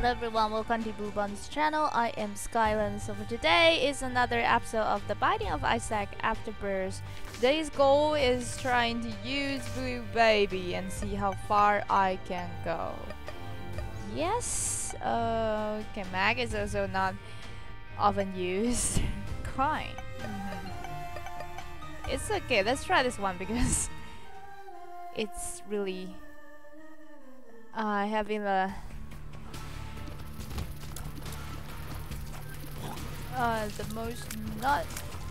Hello everyone, welcome to Boobon's channel. I am Skylan. So for today is another episode of The Binding of Isaac Afterbirth. Today's goal is trying to use Blue Baby and see how far I can go. Yes, okay, mag is also not often used. Kind. It's okay, let's try this one because it's really having the most not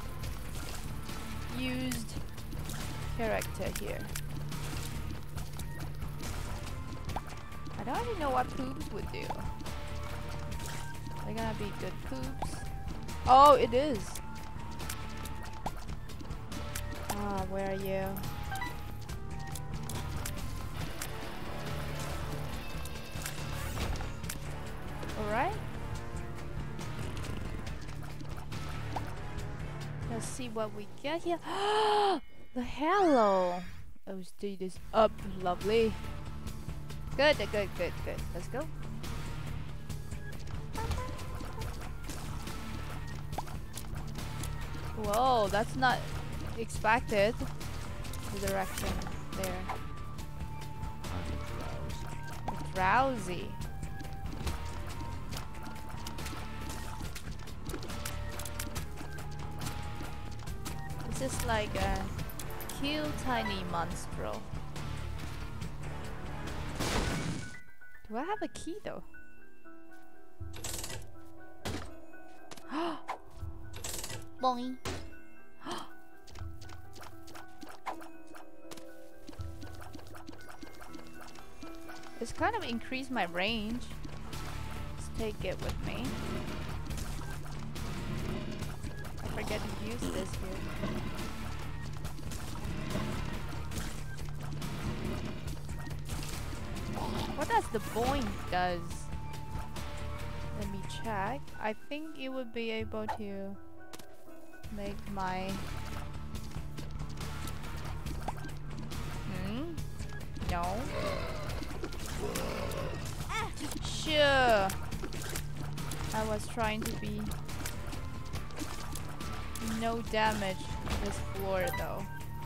used character here. I don't really know what poops would do. They're gonna be good poops. Oh, it is. Ah, where are you? Alright. Let's see what we get here. The halo. Oh, speed is up. Lovely. Good. Let's go. Whoa, that's not expected. The direction there. It's drowsy. This is like a cute tiny monstro. Do I have a key though? Boing. It's kind of increased my range. Let's take it with me. I forget to use this here. What does the boing does? Let me check. I think it would be able to make my... No. Sure. I was trying to be no damage this floor though.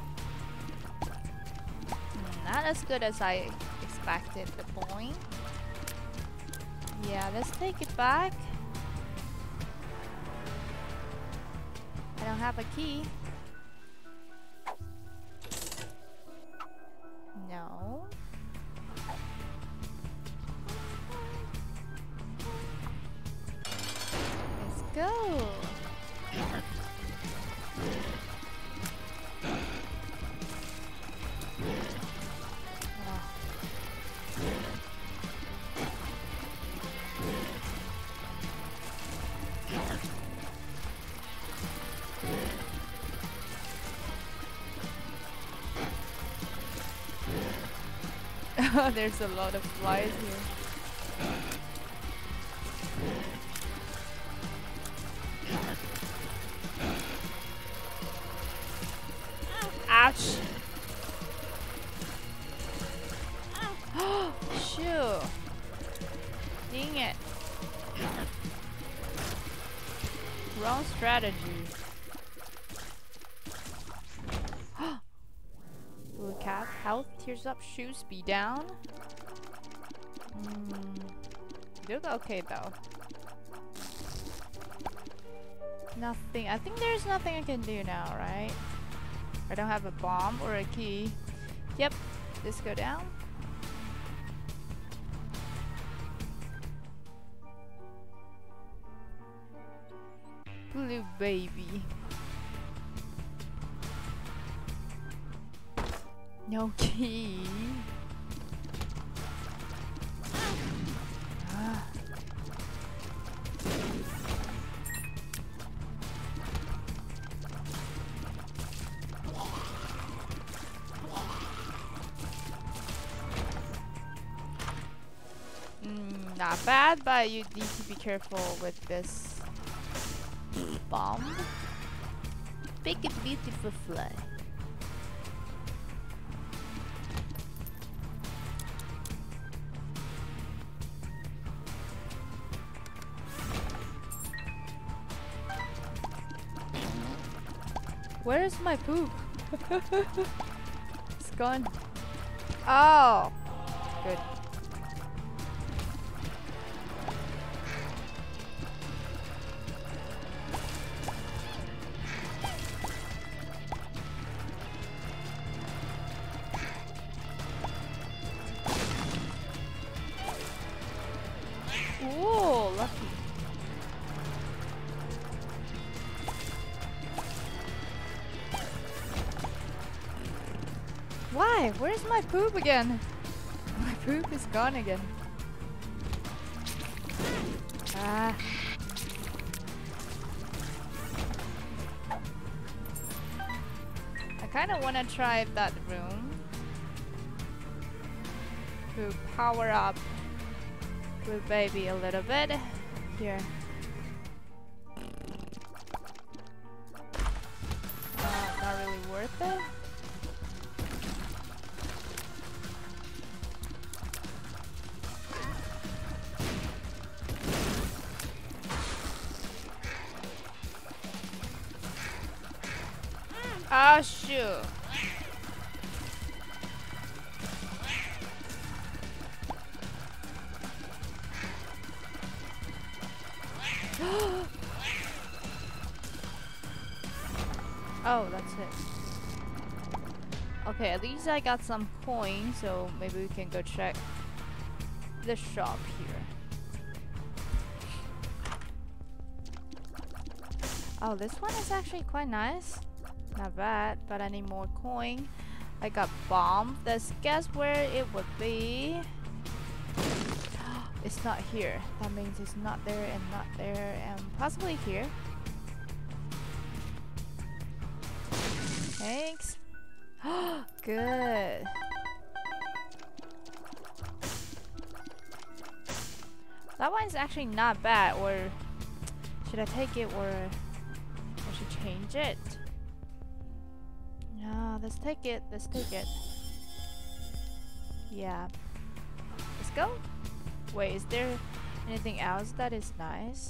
Not as good as I expected the point. Yeah, let's take it back. I don't have a key. No. Let's go. There's a lot of flies here. Ouch! Shoo! Dang it! Wrong strategy. Blue cap, health tears up, shoe speed down. Look okay though. Nothing. I think there's nothing I can do now, right? I don't have a bomb or a key. Yep. Let's go down. Blue baby. No key. Not bad, but you need to be careful with this bomb. Big and beautiful fly. Where is my poop? It's gone. Oh, good. Whoa, lucky. Why? Where's my poop again? My poop is gone again. Ah. I kind of want to try that room to power up with baby a little bit. Here. Not really worth it. Oh shoot. Oh, that's it. Okay, at least I got some coins, so maybe we can go check the shop here. Oh, this one is actually quite nice. Not bad, but I need more coin. I got bomb. Let's guess where it would be. It's not here. That means it's not there and not there and possibly here. Thanks. Good. That one's actually not bad. Or should I take it, or I should change it? No, let's take it. Let's take it. Yeah. Let's go. Wait, is there anything else that is nice?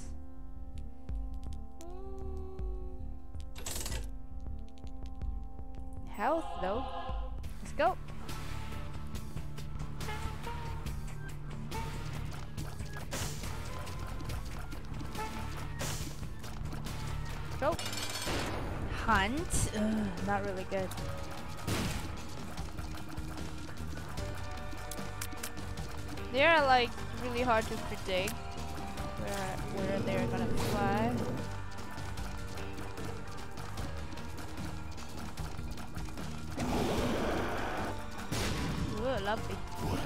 Health though. Let's go. Go. Hunt. Ugh, not really good. They are like really hard to predict where they're gonna fly. Ooh, lovely.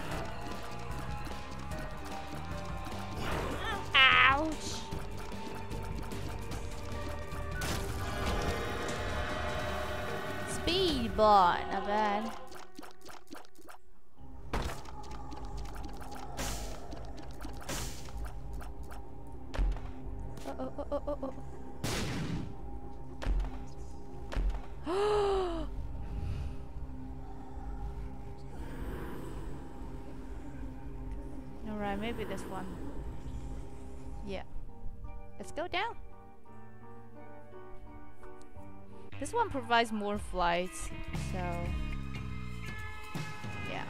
Ouch! Speed bot, not bad. Alright, maybe this one. Yeah. Let's go down. This one provides more flights, so yeah.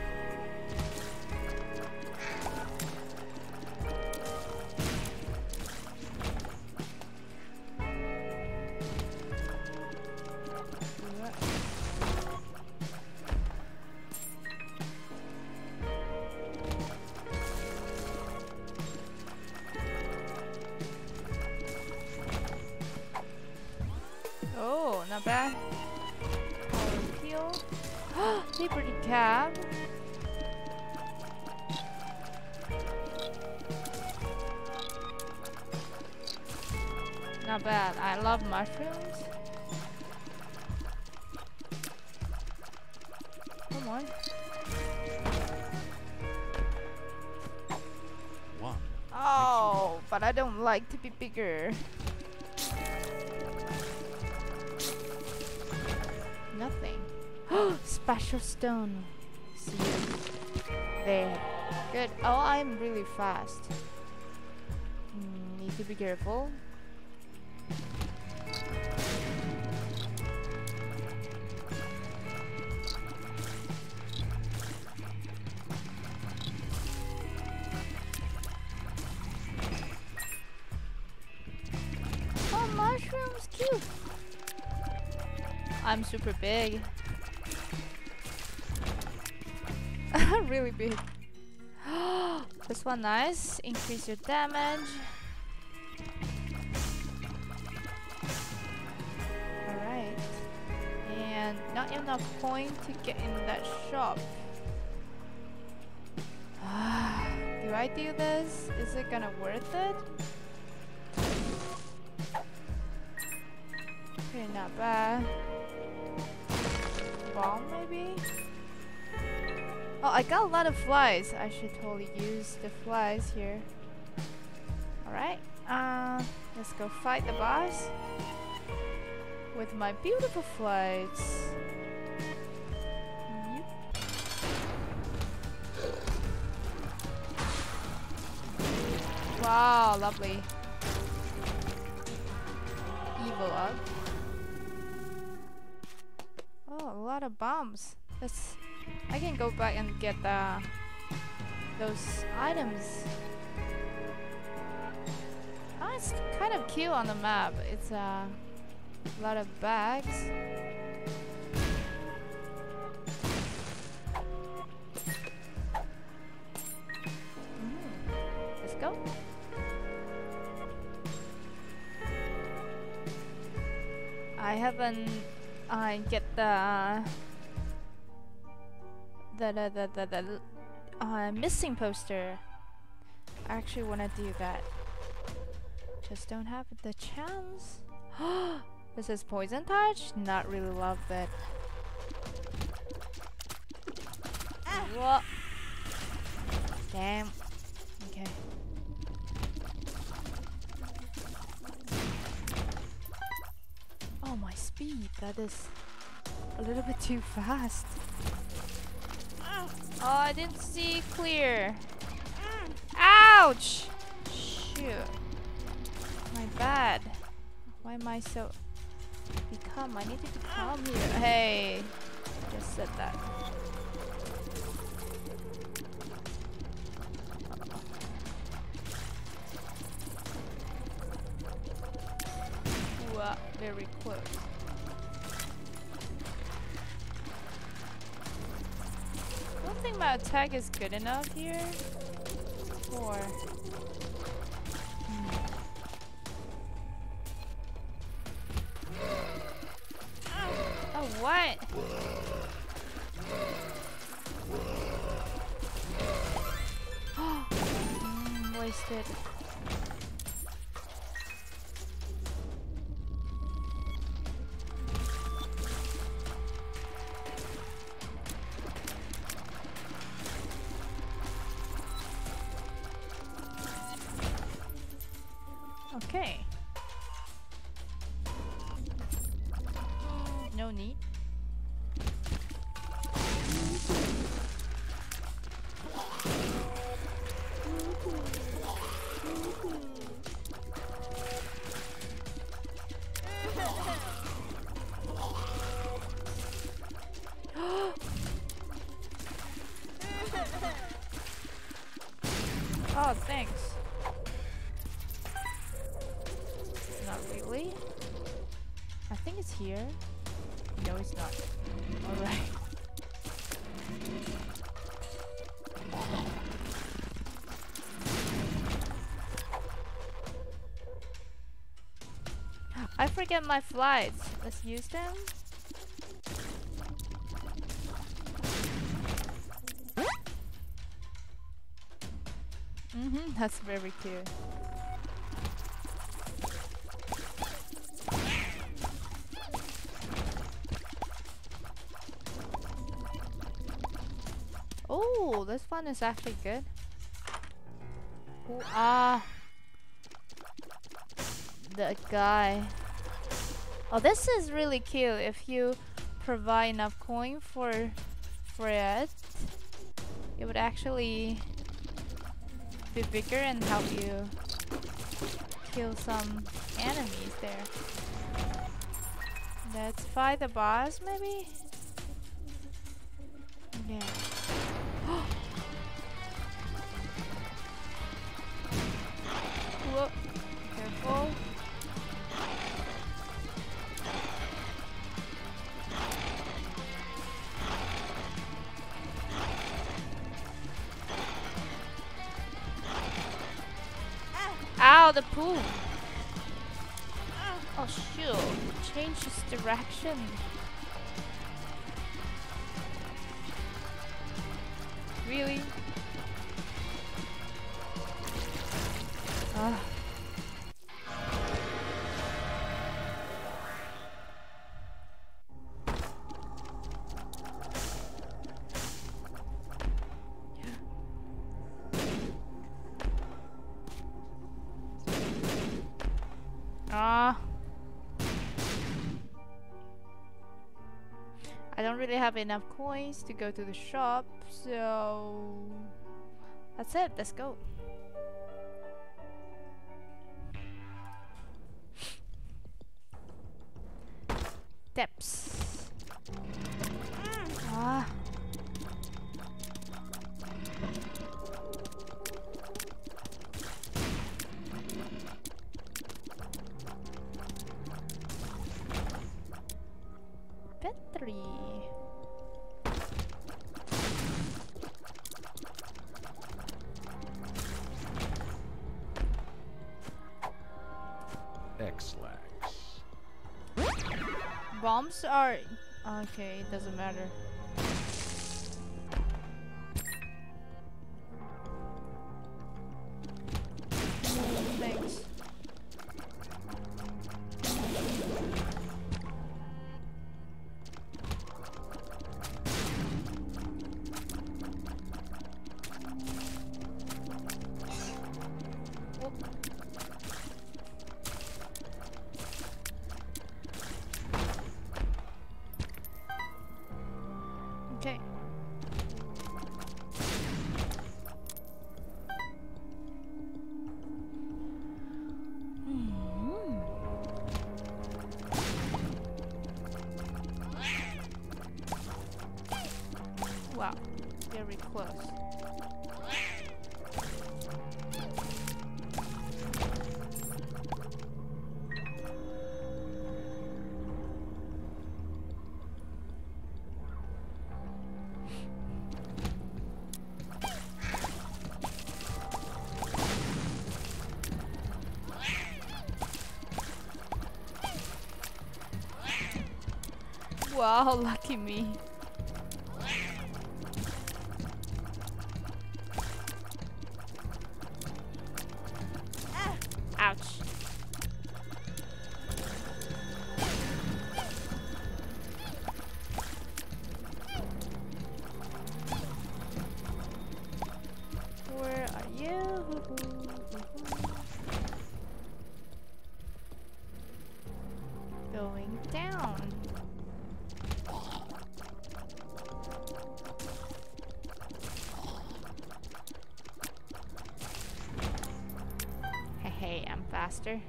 Oh, not bad. Power peel. Liberty cab. Not bad. I love mushrooms. Come on. One. Oh, but I don't like to be bigger. Nothing. Special stone. See you there. Good. Oh, I'm really fast. Need to be careful. mushrooms, cute. I'm super big. Really big. This one nice. Increase your damage. Alright. And not enough coin to get in that shop. Do I do this? Is it gonna worth it? Okay, not bad. Bomb maybe? Oh, I got a lot of flies. I should totally use the flies here. Alright, let's go fight the boss with my beautiful flies. Yep. Wow, lovely. Evil up. Oh, a lot of bombs. I can go back and get those items. Oh, it's kind of cute on the map. It's a lot of bags. Let's go. I haven't get the missing poster. I actually want to do that. Just don't have the chance. This is poison touch? Not really love that. What? Damn. Okay. Oh, my speed. That is a little bit too fast. Oh, I didn't see clear. Ouch! Shoot. My bad. Why am I so... Become? I need to become here. Hey! Just said that. Ooh, very close. I don't think my attack is good enough here. Or... Oh, what? Wasted. Okay. No need. Oh, thanks. Not really. I think it's here. No, it's not. Alright. I forget my flies. Let's use them. That's very cute. Oh, this one is actually good. Ooh, the guy. Oh, this is really cute. If you provide enough coin for it, it would actually be bigger and help you kill some enemies there. Let's fight the boss, maybe? Yeah. Whoa. Careful. Ow, the pool. Oh shoot. Change its direction. Really? Ugh. I don't really have enough coins to go to the shop, so that's it. Let's go. Steps. Ah. Battery. X-lax. Bombs are okay. It doesn't matter. Thanks. Okay. Wow, very close. Wow, lucky me. Ouch. Where are you? Going down. Hey, I'm faster.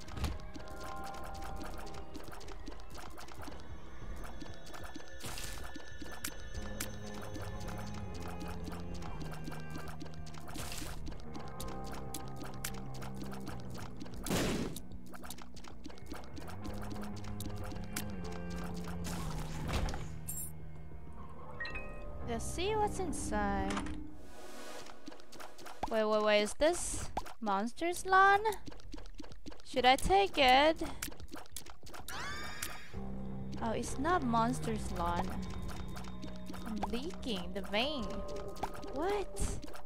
Let's see what's inside. Wait, is this Monster's lawn? Should I take it? Oh, it's not Monster's lawn. I'm leaking the vein. What?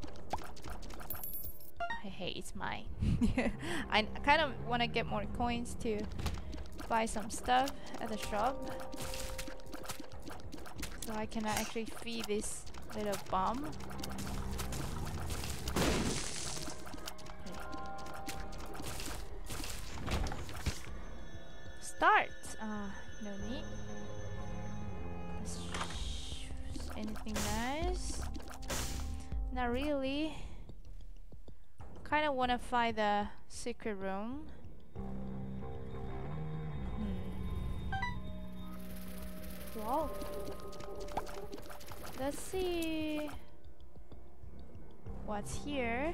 Hey, it's mine. I kind of want to get more coins to buy some stuff at the shop, so I can actually feed this little bomb. Start. No need. Anything nice? Not really. Kind of want to find the secret room. Wow. Let's see what's here.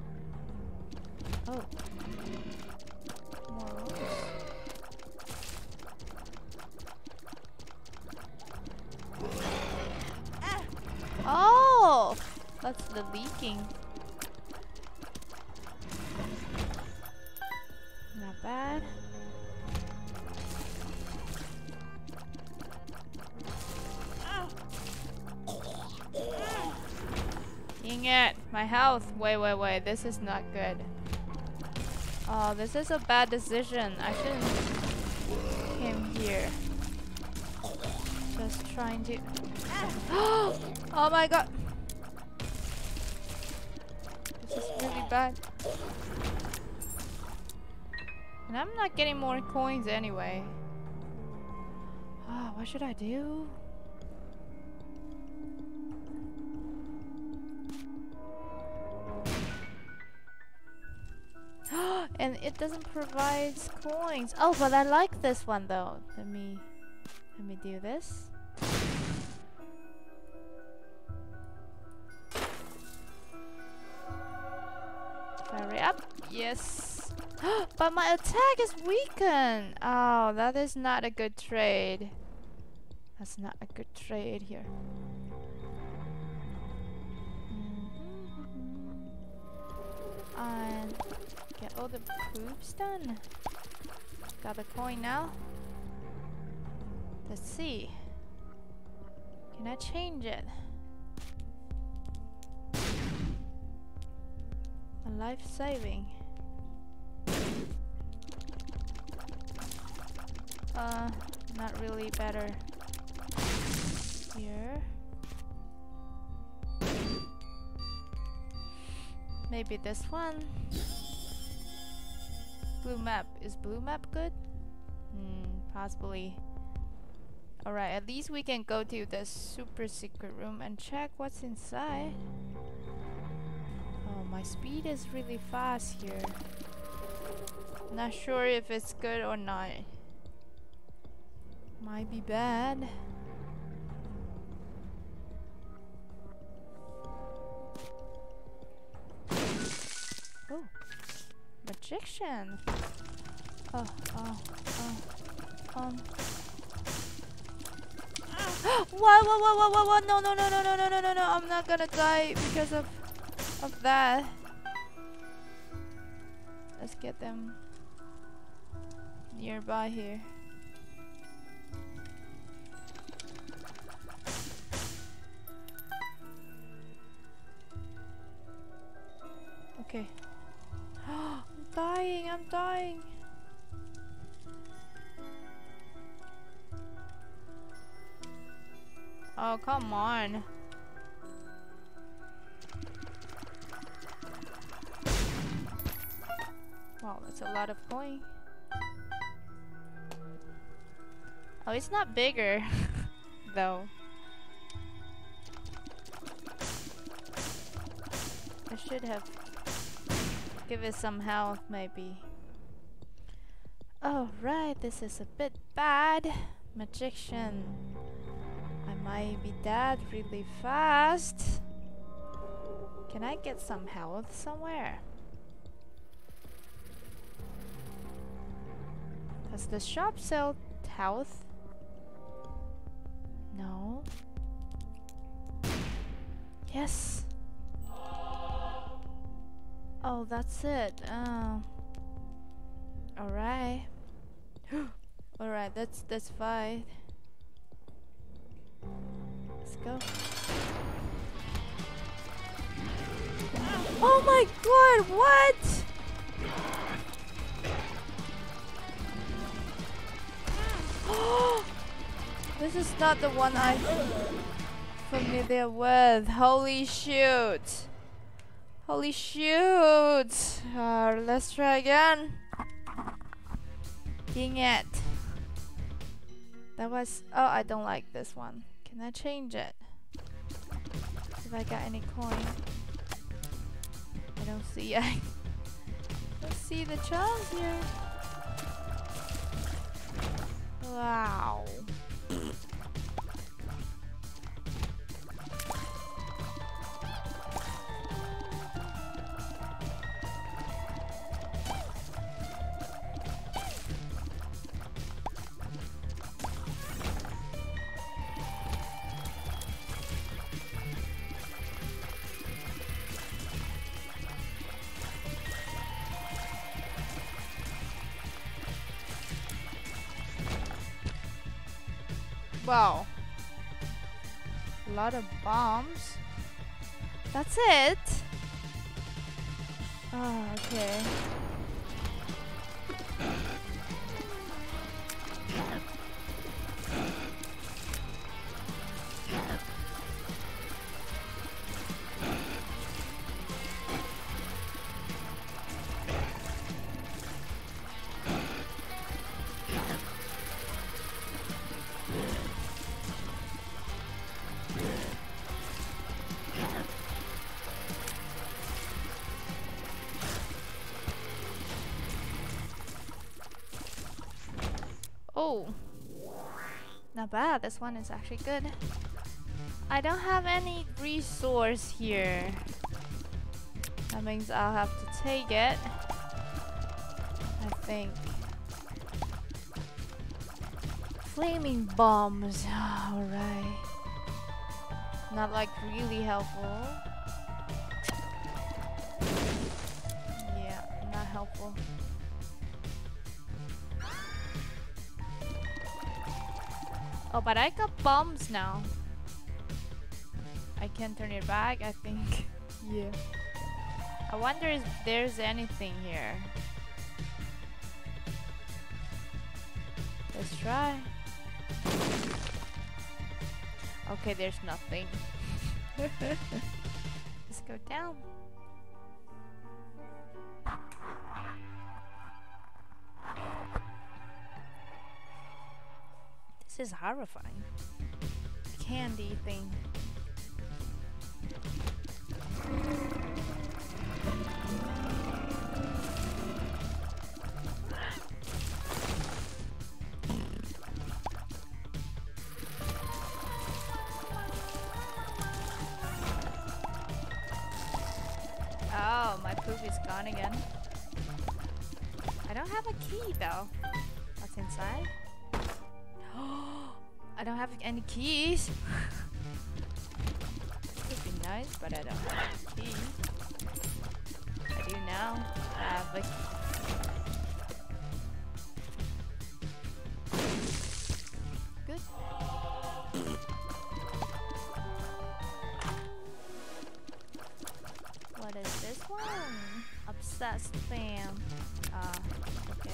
Oh. More rooms. Oh! That's the leaking. not bad. Dang it! My health! Wait. This is not good. Oh, this is a bad decision. I shouldn't came here. Just trying to... Oh my god! This is really bad. And I'm not getting more coins anyway. Ah, what should I do? And it doesn't provide coins. Oh, but I like this one though. Let me do this. Hurry up. Yes. But my attack is weakened. Oh, that is not a good trade. That's not a good trade here. And get all the proofs done. Got the coin now. Let's see. Can I change it? A life saving. Not really better. Here. Maybe this one. Blue map. Is blue map good? Possibly. Alright, at least we can go to the super secret room and check what's inside. Oh, my speed is really fast here. Not sure if it's good or not. Might be bad. Oh, magician. Oh. What? No. I'm not gonna die because of that. Let's get them nearby here. Okay. I'm dying. Oh, come on. Wow, that's a lot of coin. Oh, it's not bigger, though. I should have give it some health, maybe. Oh, right, this is a bit bad. Magician. I might be dead really fast. Can I get some health somewhere? Does the shop sell health? No. Yes. Oh, that's it. Alright. Alright, that's fine. Let's go. Oh my god, what? This is not the one I'm familiar with. Holy shoot. Holy shoot. Let's try again. Dang it. That was... Oh, I don't like this one. Can I change it? If I got any coin. I don't see... I don't see the chance here. Wow. Wow. A lot of bombs. That's it? Oh, okay. Oh, not bad. This one is actually good. I don't have any resource here. That means I'll have to take it, I think. Flaming bombs. Alright. Not like really helpful. Yeah, not helpful. Oh, but I got bombs now. I can turn it back, I think. Yeah. I wonder if there's anything here. Let's try. Okay, there's nothing. Let's go down. This is horrifying. Candy thing. Oh, my poop is gone again. I don't have a key though. What's inside? I don't have any keys. Would be nice, but I don't have a key. I do now have a good. What is this one? Obsessed fan. Okay.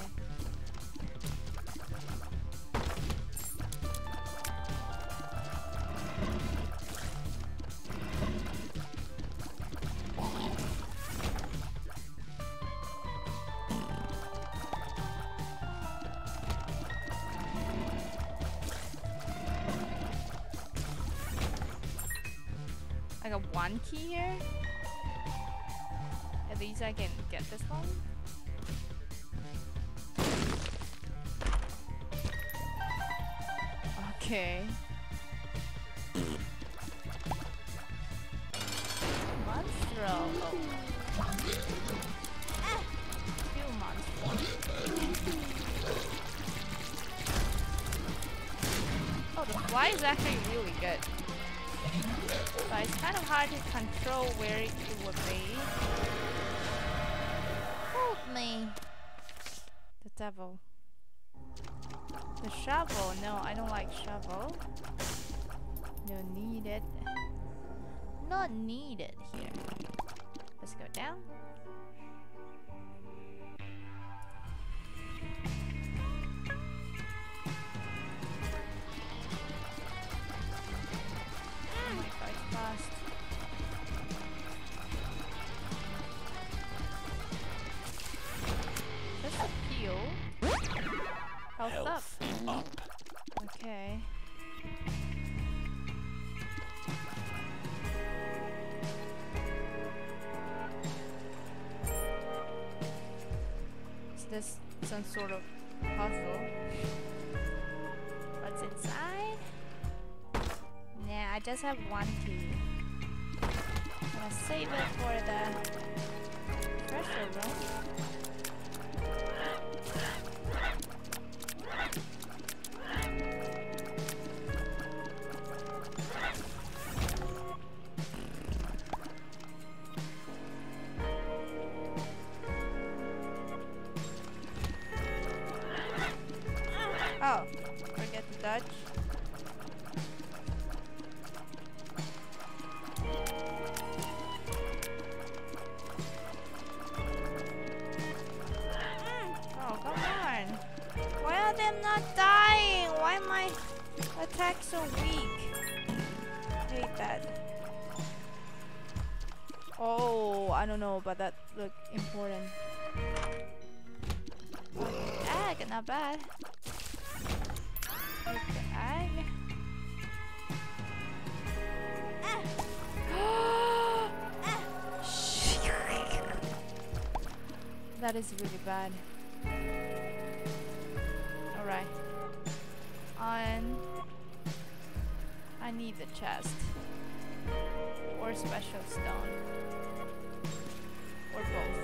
I got one key here. At least I can get this one. Okay. Monstro. Oh. Few monsters. Oh, the fly is actually really good. But it's kind of hard to control where it would be. Help me! The devil. The shovel. No, I don't like shovel. No needed. Not needed here. Let's go down. Oh my god, it's fast. Just a peel. Health up. Okay. Is this some sort of puzzle? What's inside? Nah, I just have one key. I'm gonna save it for the treasure room. Oh, forget to dodge. I'm not dying! Why am my attack so weak? I hate that. Oh, I don't know, but that looked important. Egg, not bad. Take the egg. That is really bad. Alright. And I need the chest. Or special stone. Or both.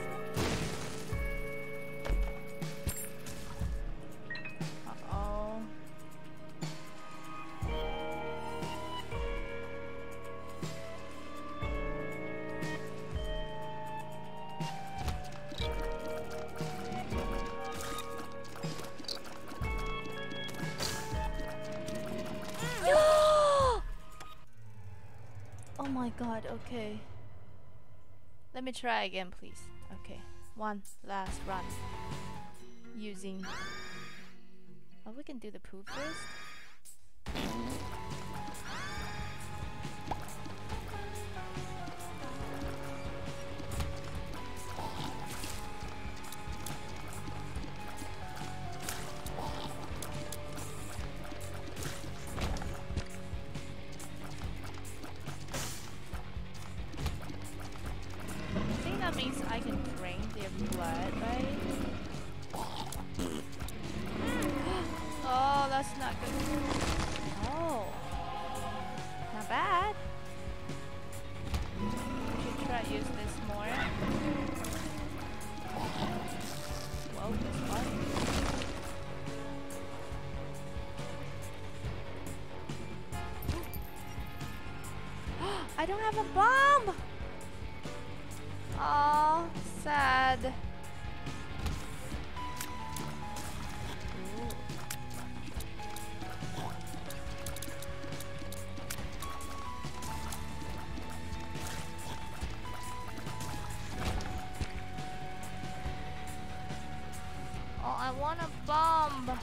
Uh-oh. Oh my god, okay. Let me try again, please. Okay, one last run. Using... Oh, we can do the poop first. That means I can drain their blood, right? Oh, that's not good. Oh, not bad. We should try to use this more. Whoa, this one. I don't have a bomb! Oh, sad. Ooh. Oh, I want a bomb.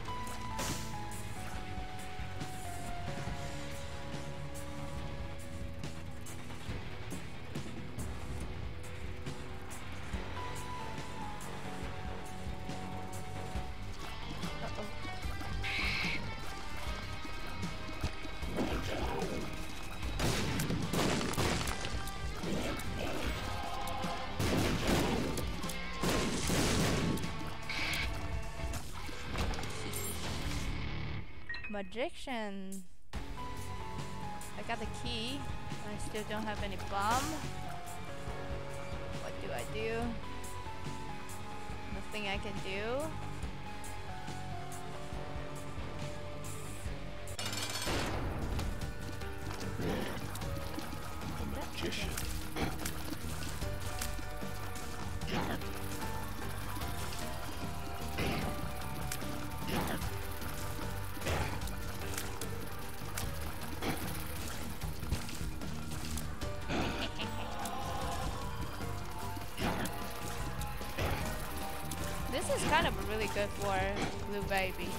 Magician. I got the key. I still don't have any bomb. What do I do? Nothing I can do. A magician. This is kind of really good for Blue Baby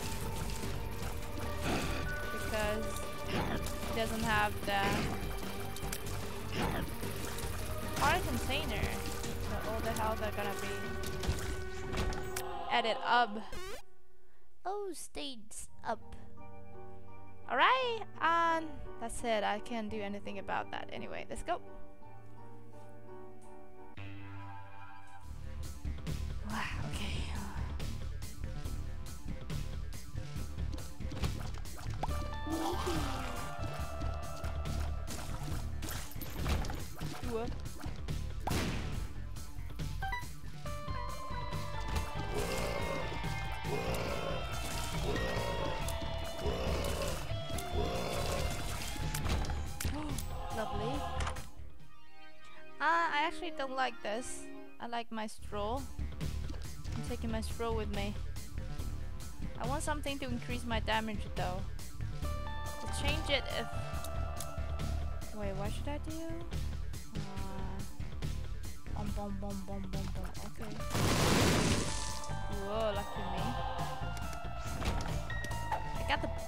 because it doesn't have the hard container, so all the health are gonna be added up. Oh, stayed up. Alright, and that's it. I can't do anything about that. Anyway, let's go. Wow, okay. What? Lovely. I actually don't like this. I like my straw. I'm taking my straw with me. I want something to increase my damage though. To change it if... Wait, what should I do? Boom, boom, boom, boom, boom. Okay. Whoa, lucky me.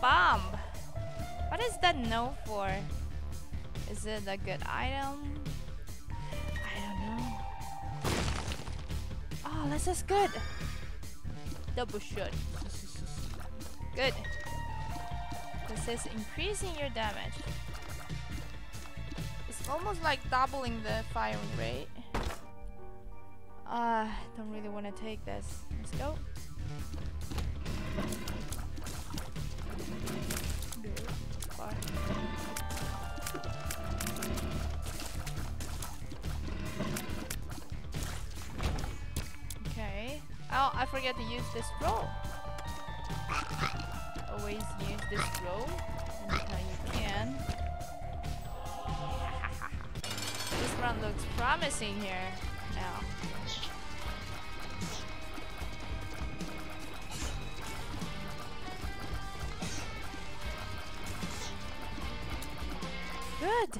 bomb. What is that no for? Is it a good item? I don't know. Oh, this is good. Double shot. Good. This is increasing your damage. It's almost like doubling the firing rate. Don't really want to take this. Let's go. Okay. Oh, I forget to use this roll. Always use this roll anytime you can. This run looks promising here now. Good.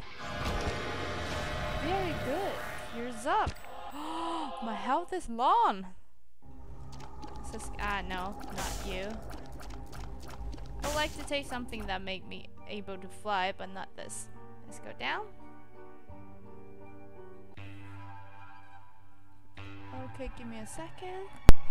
Very good. Yours up. My health is long. This is no, not you. I would like to take something that make me able to fly, but not this. Let's go down. Okay, give me a second.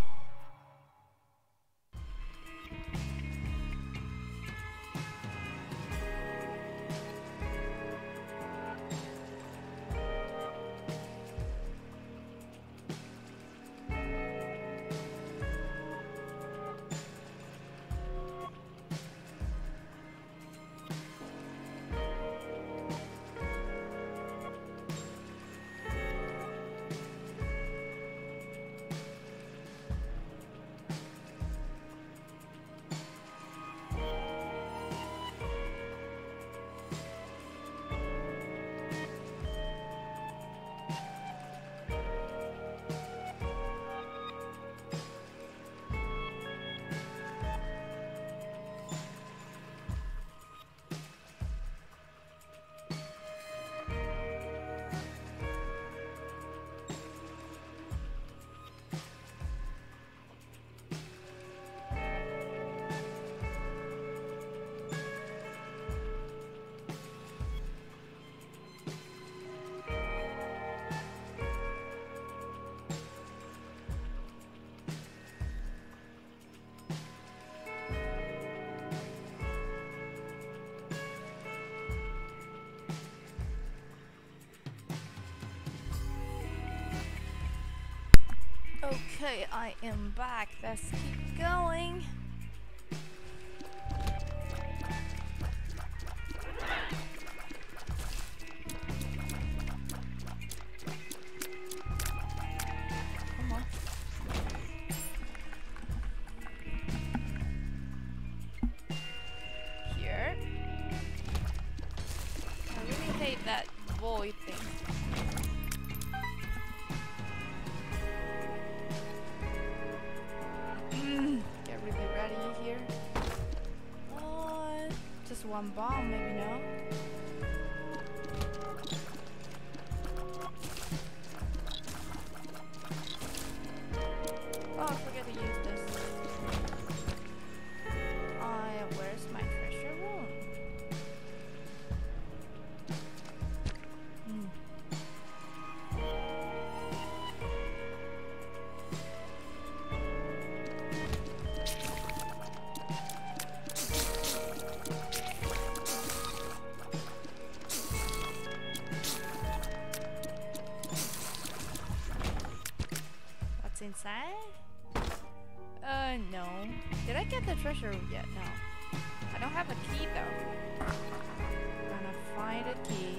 Okay, I am back. Let's keep going. Come on. Here. I really hate that void thing. Get really ready here. Just one bomb, maybe no. Oh, I forgot to use this. Where's my treasure room? Inside? No. Did I get the treasure yet? No. I don't have a key though. I'm gonna find a key.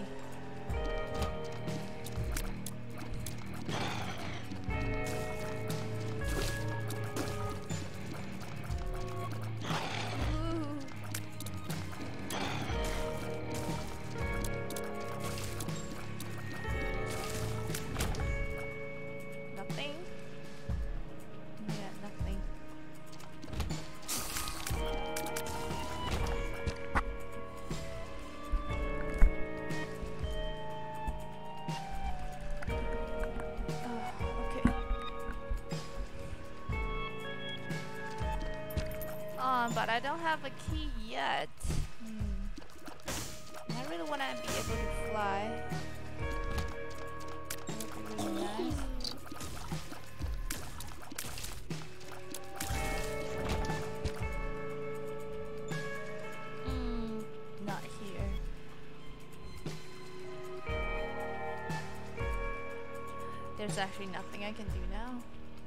Nothing. Yeah, nothing. But I don't have a key yet. I really want to be able to fly. That would be really nice. Not here. There's actually nothing I can do now.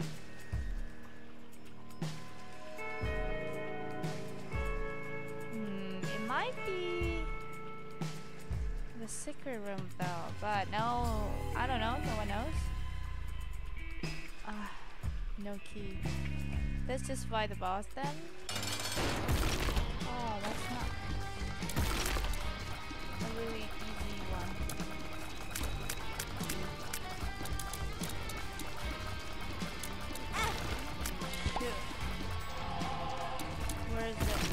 It might be the secret room though, but no, I don't know, no one knows. No key. Let's just fight the boss then. Oh, that's not a really easy one. Shoot. Where is it?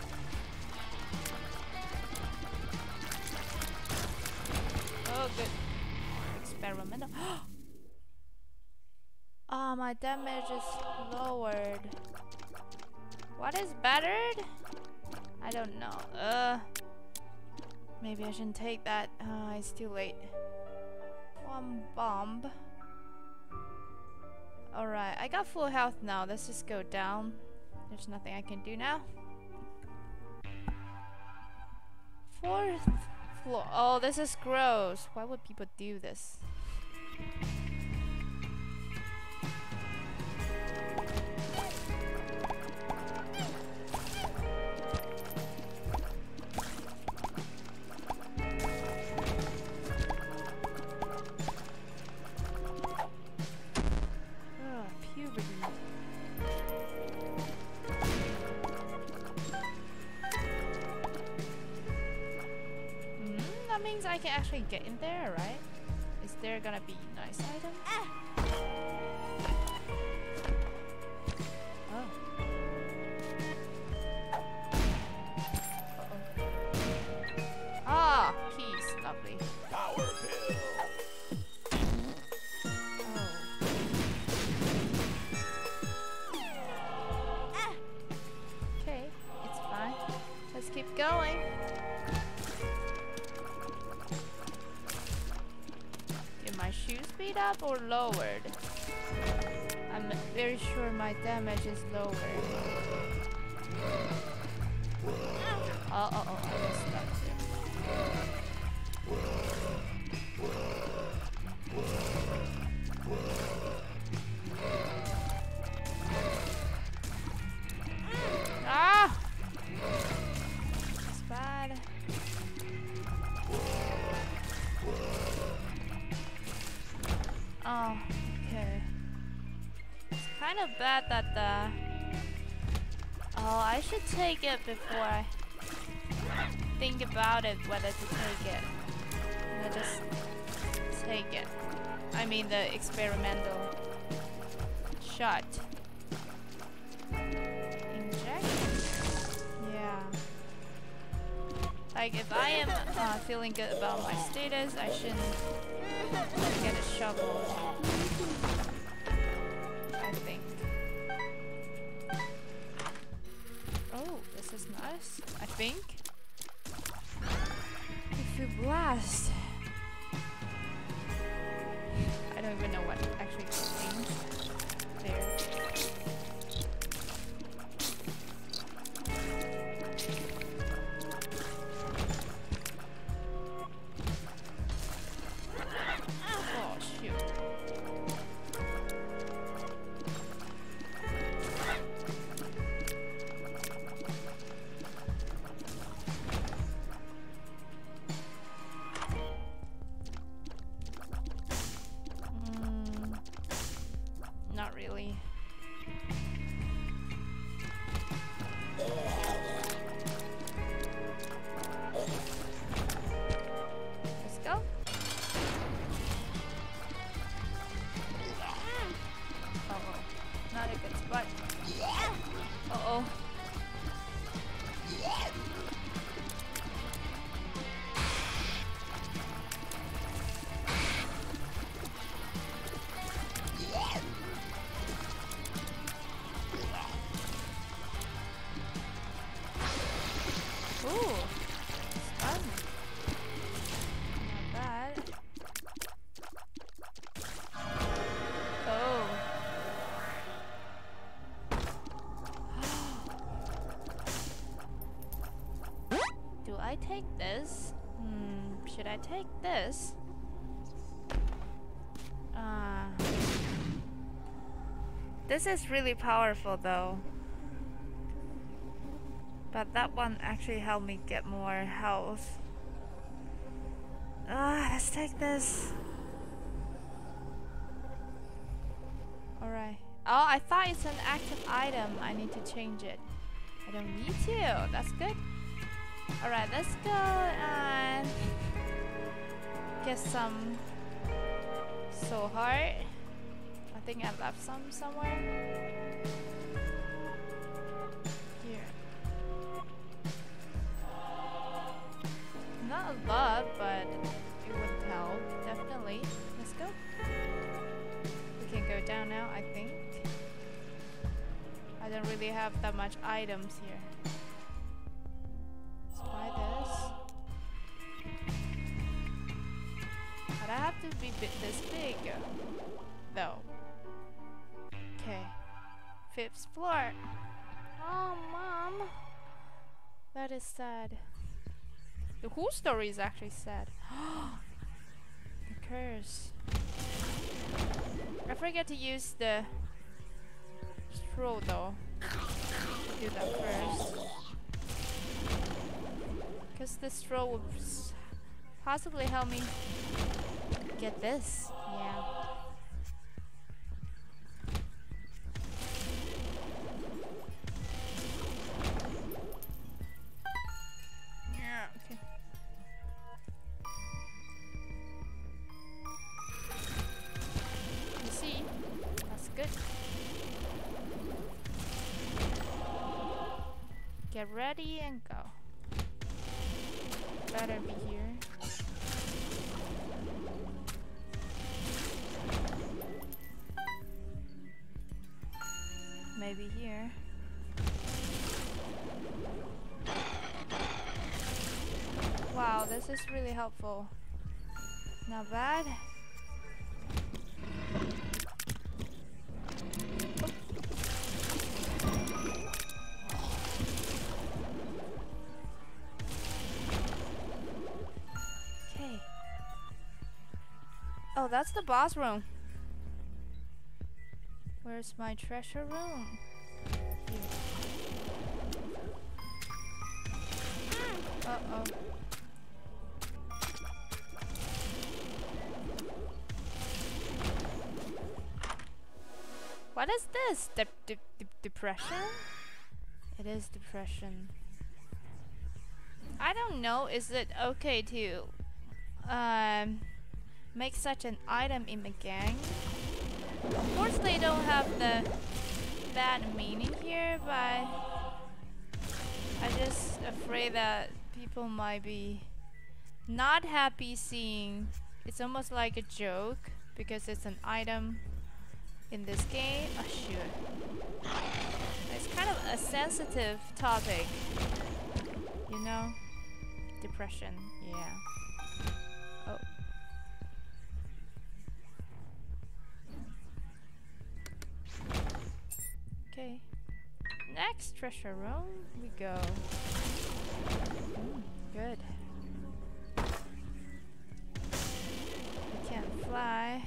Oh, good. Experimental. Oh, my damage is lowered. What is bettered? I don't know. Maybe I shouldn't take that. It's too late. One bomb. Alright, I got full health now. Let's just go down. There's nothing I can do now. 4th floor. Oh, this is gross. Why would people do this? That means I can actually get in there, right? Is there gonna be nice items? Oh. Ah, keys, lovely. Power pill. Okay, it's fine. Let's keep going. Did my shoe speed up or lowered? I'm very sure my damage is lowered. Oh, I just stuck there. Ah! It's bad. Oh, okay. It's kind of bad that oh, I should take it before I think about it whether to take it. I just take it. I mean the experimental shot. Inject? Yeah. Like if I am feeling good about my status, I shouldn't get a shovel. I think. Oh, this is nice. I think. If you blast. I don't even know what actually changed there. Oh, shoot. Ooh, stun. Not bad. Oh. Do I take this? Should I take this? This is really powerful though. But that one actually helped me get more health. Let's take this. Alright. Oh, I thought it's an active item. I need to change it. I don't need to. That's good. Alright, let's go and get some soul heart. I think I left some somewhere. Here. Not a lot, but it would help, definitely. Let's go. We can go down now, I think. I don't really have that much items here. Let's buy this. But I have to be this big, though. Okay. 5th floor. Oh, Mom. That is sad. The whole story is actually sad. The curse. I forget to use the straw though. Do that first. Because the straw will possibly help me get this. Yeah. Okay. You see? That's good. Get ready and go. Better be here. Maybe here. Wow, this is really helpful. Not bad. Okay. Oh, that's the boss room. Where's my treasure room? Here. Uh-oh. What is this? Depression? It is depression. I don't know. Is it okay to make such an item in the gang? Of course, they don't have the bad meaning here, but I'm just afraid that people might be not happy seeing. It's almost like a joke because it's an item in this game. Oh shoot. It's kind of a sensitive topic, you know? Depression, yeah. Oh. Okay. Next treasure room we go. Good. We can't fly.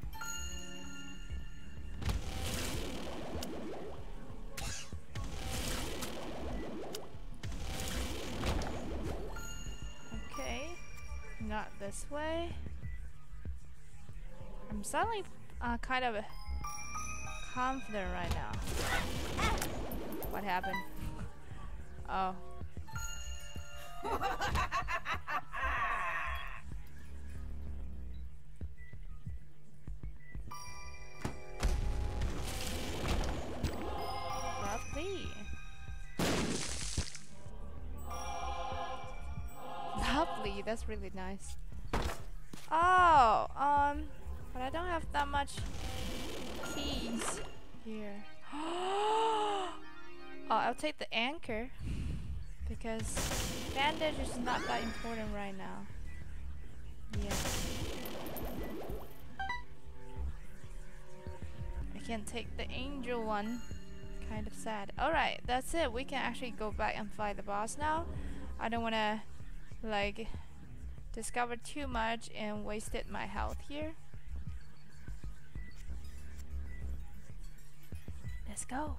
Not this way. I'm suddenly kind of confident right now. What happened? Oh. Lovely. Lovely, that's really nice. Oh, but I don't have that much keys here. Oh, I'll take the anchor because bandage is not that important right now. Yeah. I can't take the angel one. Kind of sad. Alright, that's it. We can actually go back and fight the boss now. I don't wanna like discover too much and wasted my health here. Let's go.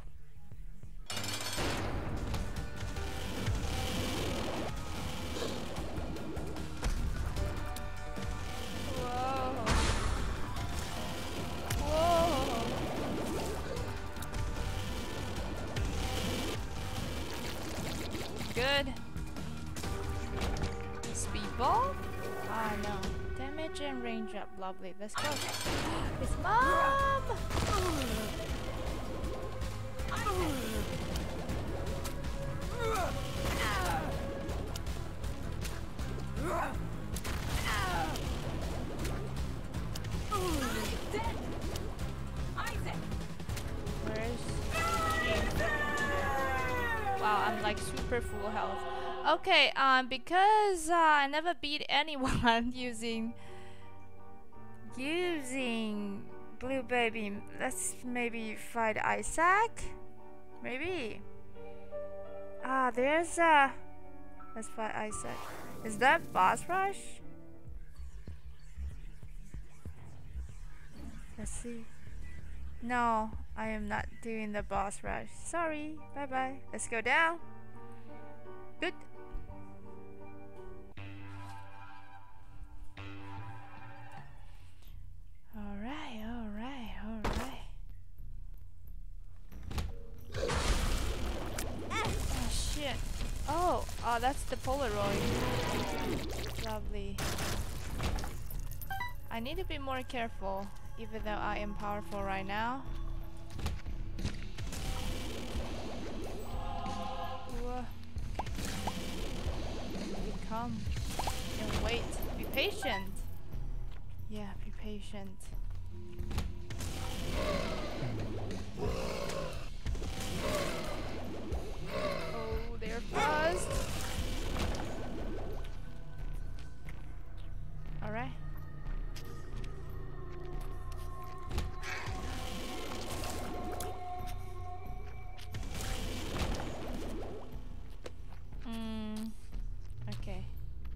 Whoa. Whoa. Good. Speedball? Ah, no. Damage and range up. Lovely. Let's go. It's Mom! Where's she? Wow, I'm like super full health. Okay, because I never beat anyone using Blue Baby. Let's maybe fight Isaac. Maybe. There's let's fight Isaac. Is that boss rush? Let's see. No, I am not doing the boss rush. Sorry. Bye bye. Let's go down. Good. Alright, alright, alright. Oh shit. Oh, that's the Polaroid. Lovely. I need to be more careful, even though I am powerful right now. Whoa. Come and wait. Be patient. Yeah, be patient. Oh, they're fast. Alright. Okay.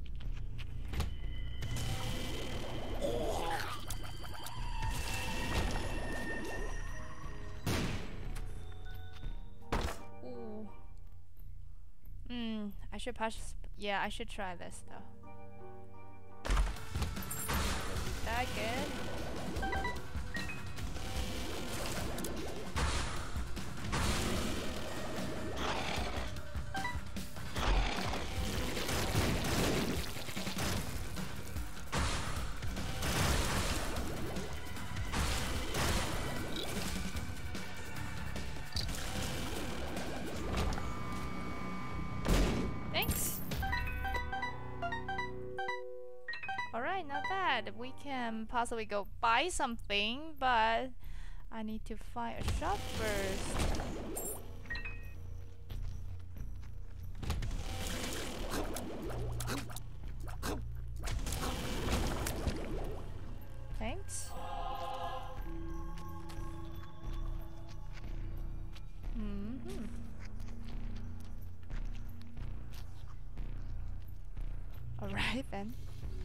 Ooh. I should push. Yeah, I should try this though. That good? Thanks. Alright, not bad. We can possibly go buy something, but I need to find a shop first. Thanks. Alright then.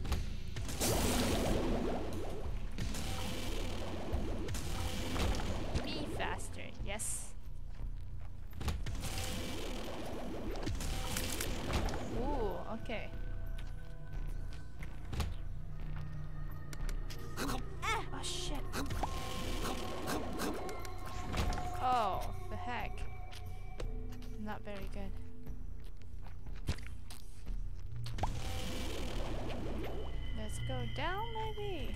Be faster, yes. Ooh, okay. Oh shit. Oh, the heck. Not very good. Let's go down, maybe.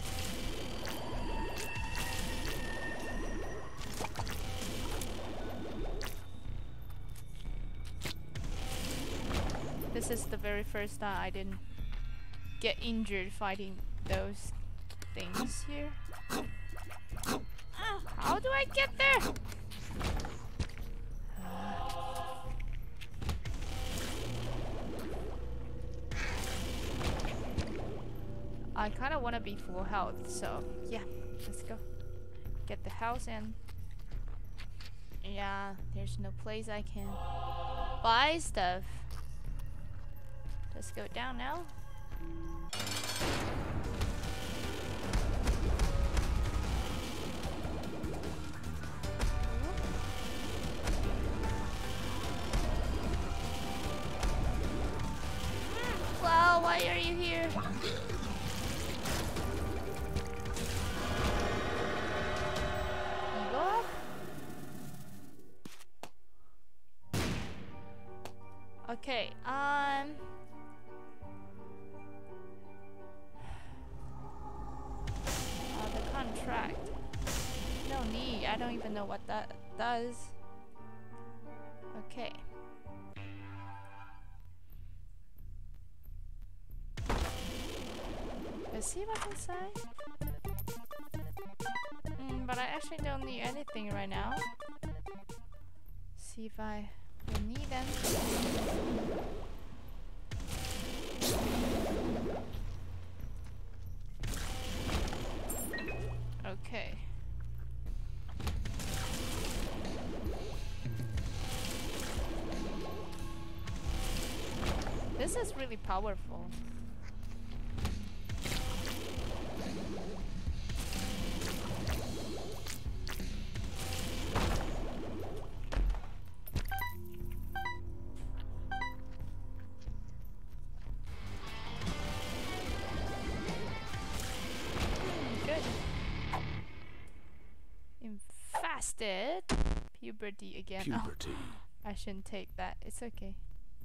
This is the very first time I didn't get injured fighting those things here. How do I get there? I kind of want to be full health, so yeah, let's go. Get the house and yeah, there's no place I can buy stuff. Let's go down now. Wow, why are you here? Ego? Okay, the contract. No need, I don't even know what that does. Okay. Let's see what I can say. But I actually don't need anything right now. See if I will need them. Okay. This is really powerful. Infested. Puberty again. Puberty. Oh, I shouldn't take that. It's okay.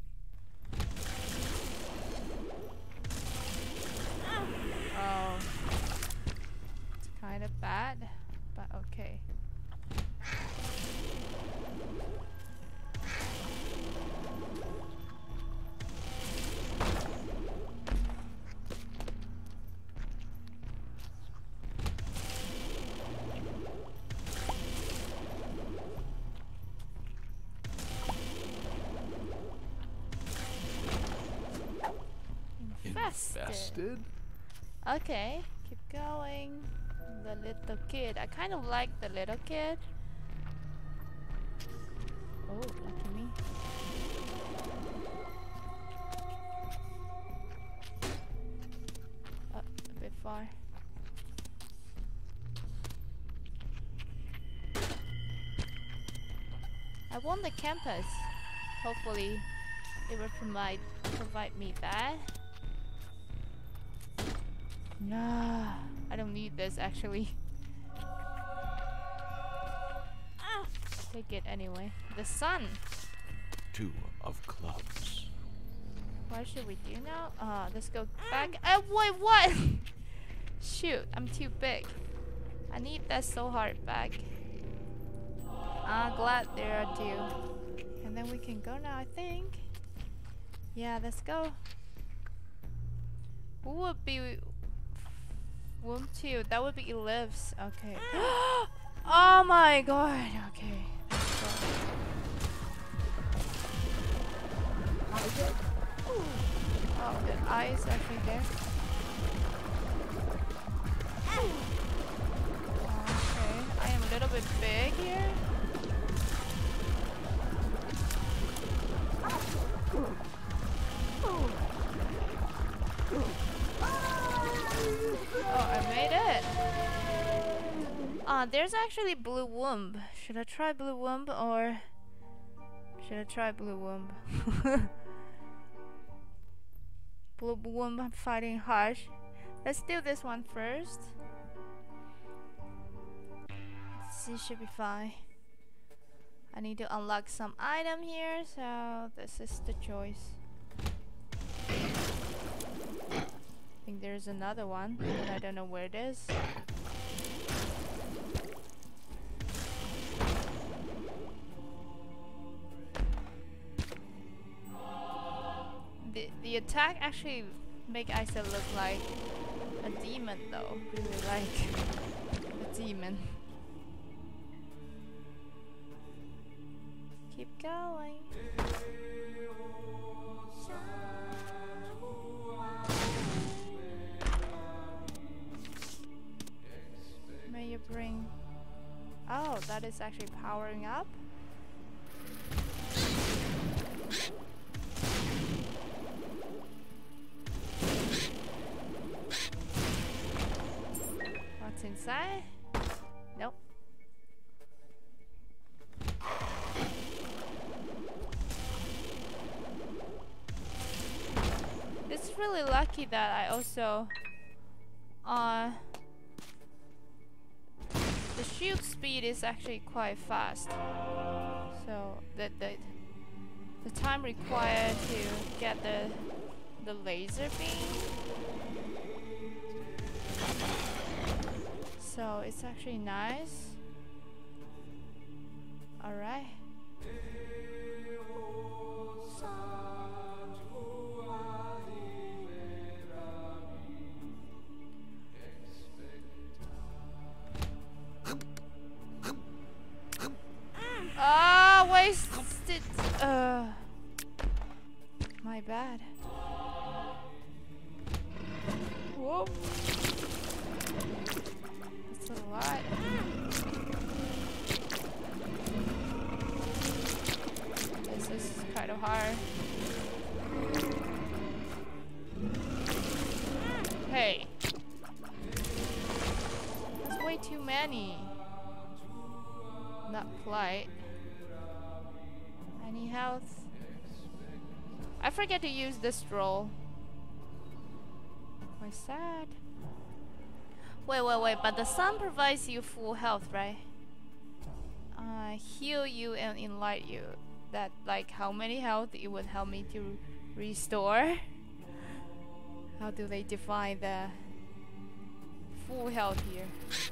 Oh. It's kind of bad, but okay. Infested? Okay, keep going. The little kid. I kind of like the little kid. Oh, lucky me. Oh, a bit far. I won the campus. Hopefully, it will provide me that. Nah, I don't need this actually. Take it anyway. The sun. 2 of clubs. What should we do now? Let's go back. Wait, what? Shoot, I'm too big. I need that so hard back. Glad there are 2. And then we can go now, I think. Yeah, let's go. Who would be womb 2? That would be Elif's. Okay. Oh my god. Okay. Oh, the eye is actually there. Okay. I am a little bit big here. Oh, I made it. There's actually blue womb. Should I try blue womb or should I try blue womb? Blue womb fighting harsh. Let's do this one first. This should be fine. I need to unlock some item here, so this is the choice. I think there's another one, but I don't know where it is. The attack actually make Isa look like a demon though. Really like a demon. Keep going. bring... Oh, that is actually powering up. What's inside? Nope. It's really lucky that I also the shield speed is actually quite fast, so the time required to get the laser beam, so it's actually nice. All right. Ah, wasted. My bad. Whoa. That's a lot. This is kind of hard. Hey. That's way too many. Not polite. Any health? I forget to use this roll. Why sad? Wait, but the sun provides you full health, right? Heal you and enlighten you. That, like, how many health it would help me to restore? How do they define the full health here?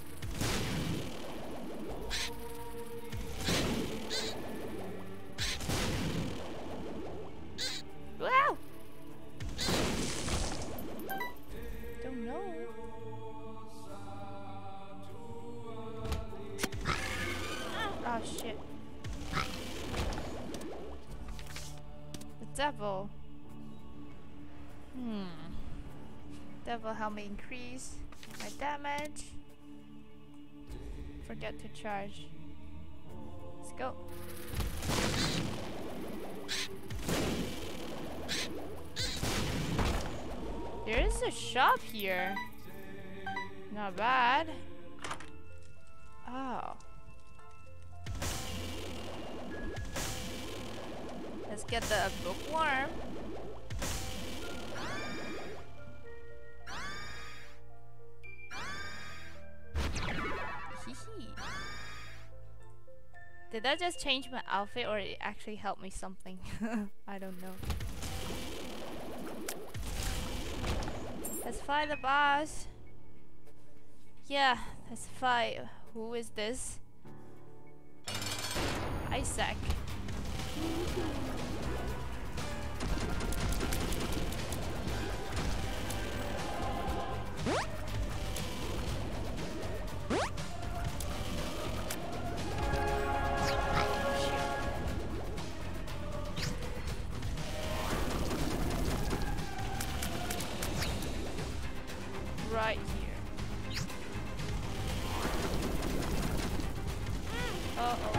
Wow! Don't know. Oh shit. The devil. Devil help me increase my damage. Forget to charge. Let's go. There is a shop here. Not bad. Oh. Let's get the bookworm. Did that just change my outfit or it actually helped me something? I don't know. Let's fight the boss. Yeah, let's fight. Who is this? Isaac. Right here. Uh-oh.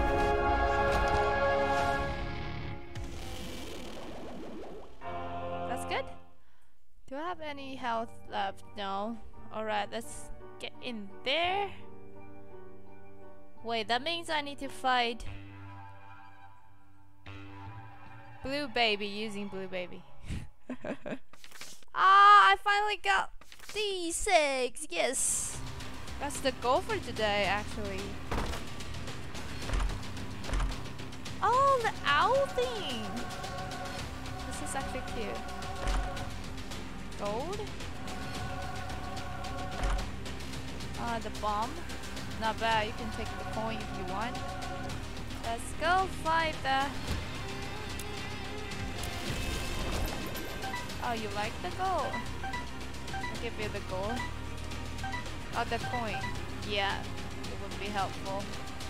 That's good. Do I have any health left? No. Alright, let's get in there. Wait, that means I need to fight Blue Baby using Blue Baby. Ah, I finally got D6, yes! That's the goal for today, actually. Oh, the owl thing! This is actually cute. Gold? The bomb. Not bad, you can take the coin if you want. Let's go fight the... Oh, you like the gold? I'll give you the gold. Oh, the coin. Yeah, it would be helpful.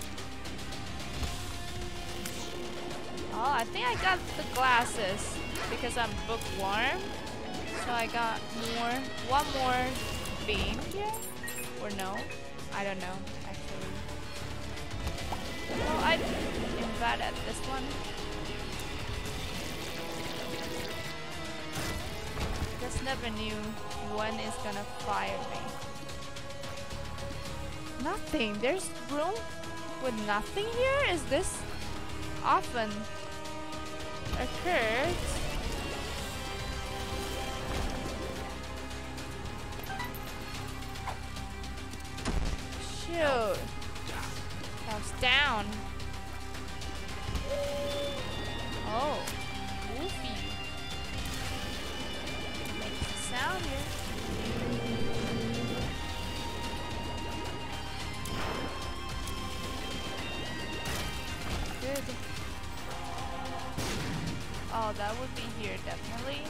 Oh, I think I got the glasses because I'm bookworm. So I got one more beam here. Or no? I don't know, actually. Oh, I'm bad at this one. Just never knew when it's gonna fire me. Nothing. There's room with nothing here? Is this often occurs? Shoot. That was down. Oh. Woofy. Makes a sound here. Good. Oh, that would be here, definitely.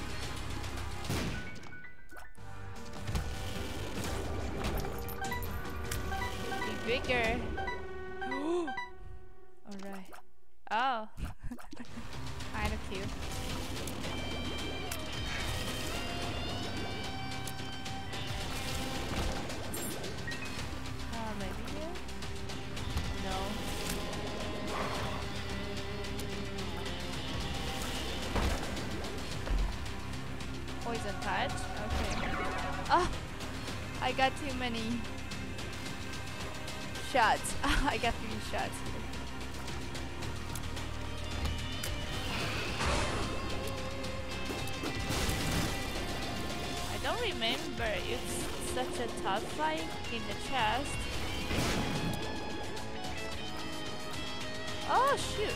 Be bigger. Alright. Oh. Kinda cute. Maybe here? No. Poison touch? Okay. Ah! I got too many shots. I got 3 shots here. I don't remember. It's such a tough fight in the chest. Oh shoot!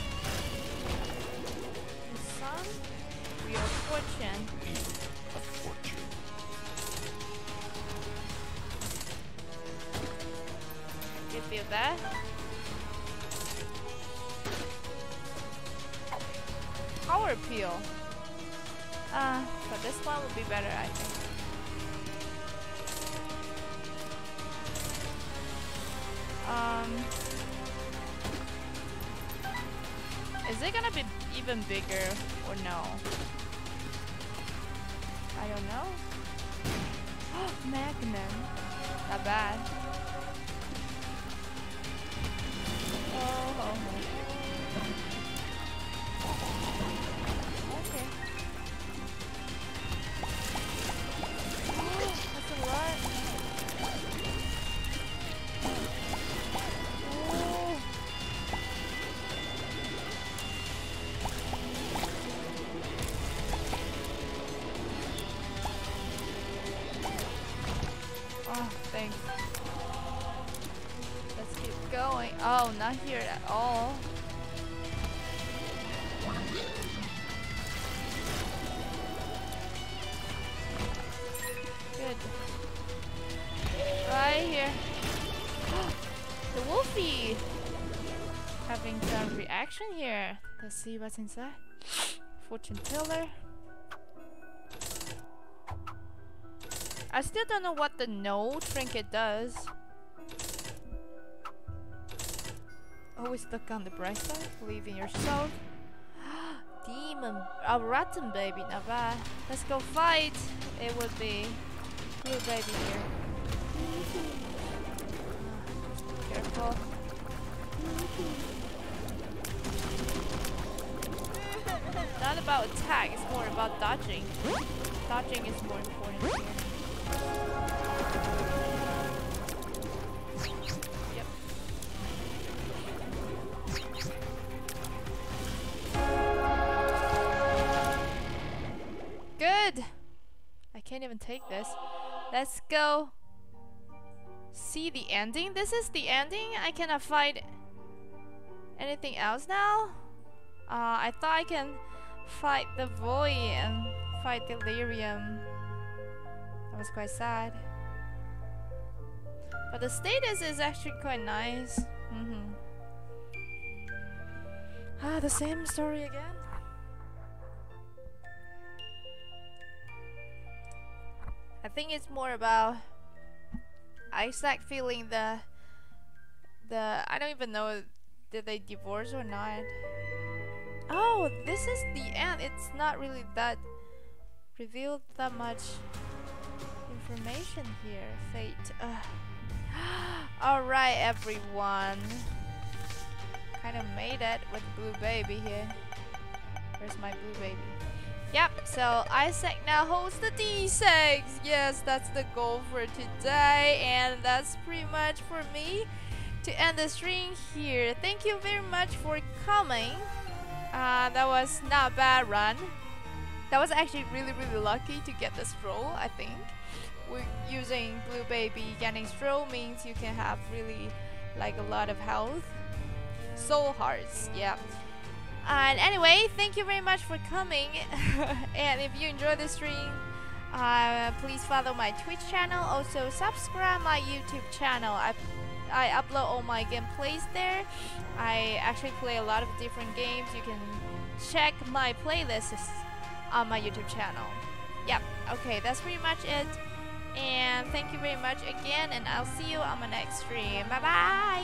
The sun? Wheel of Fortune. A fortune. You feel that? Power peel. But this one would be better, I think. Is it gonna be even bigger or no? I don't know. Magnum. Not bad. Oh. Okay. That's a lot. Oh, thanks. Let's keep going. Oh, not here at all. Good. Right here. The Wolfie! Having some reaction here. Let's see what's inside. Fortune teller. I still don't know what the no trinket does. Always look on the bright side. Believe in yourself. Demon. Oh, rotten baby. Not bad. Let's go fight. It would be blue baby here. Careful. Not about attack. It's more about dodging. Dodging is more important here. Yep. Good. I can't even take this. Let's go see the ending. This is the ending. I cannot fight anything else now. I thought I can fight the void and fight delirium. That was quite sad. But the status is actually quite nice. The same story again. I think it's more about Isaac feeling the I don't even know, did they divorce or not? Oh, this is the end. It's not really that revealed that much information here. Fate. Alright, everyone. kind of made it with blue baby here. Where's my blue baby? Yep, so Isaac now holds the D6. Yes, that's the goal for today, and that's pretty much for me to end the stream here. Thank you very much for coming. That was not a bad run. That was actually really lucky to get the stroll, I think. We're using blue baby. Getting stroll means you can have really like a lot of health. Soul hearts, yeah. And anyway, thank you very much for coming. And if you enjoyed the stream, please follow my Twitch channel. Also subscribe my YouTube channel. I upload all my gameplays there. I actually play a lot of different games. You can check my playlists on my YouTube channel. Yep, okay, that's pretty much it. And thank you very much again, and I'll see you on my next stream. Bye bye.